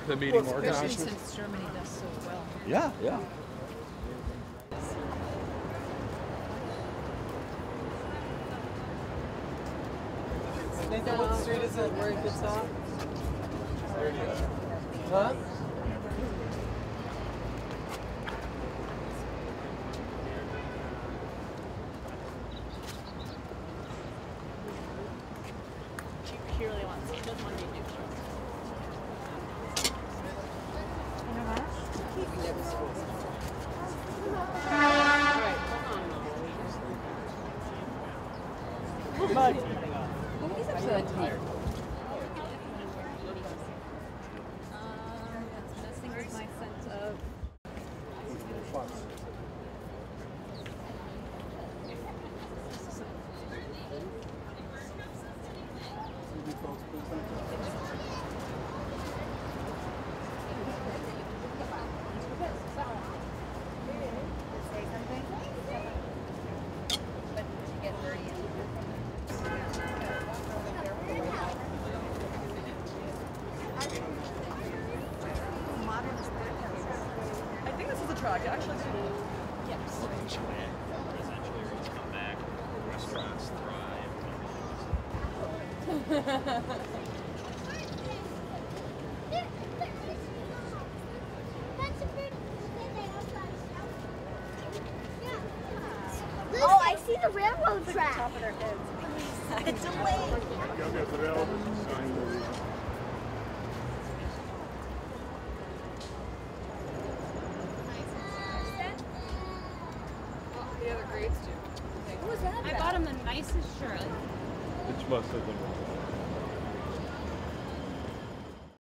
the meeting organized. Especially since Germany does so well. Yeah, yeah. Nathan, what street is it where it gets off? Huh? She purely wants, she doesn't want to be new. You know what? Alright, hold on. Mud. He's upset. That's messing with my sense of. I think this is a truck, actually. Yes. Essentially, rates come back, restaurants thrive. Oh, I see the railroad track. Top of their heads. It's delayed. The other grades do. Who was that? I bought him the nicest shirt. Which bus is it?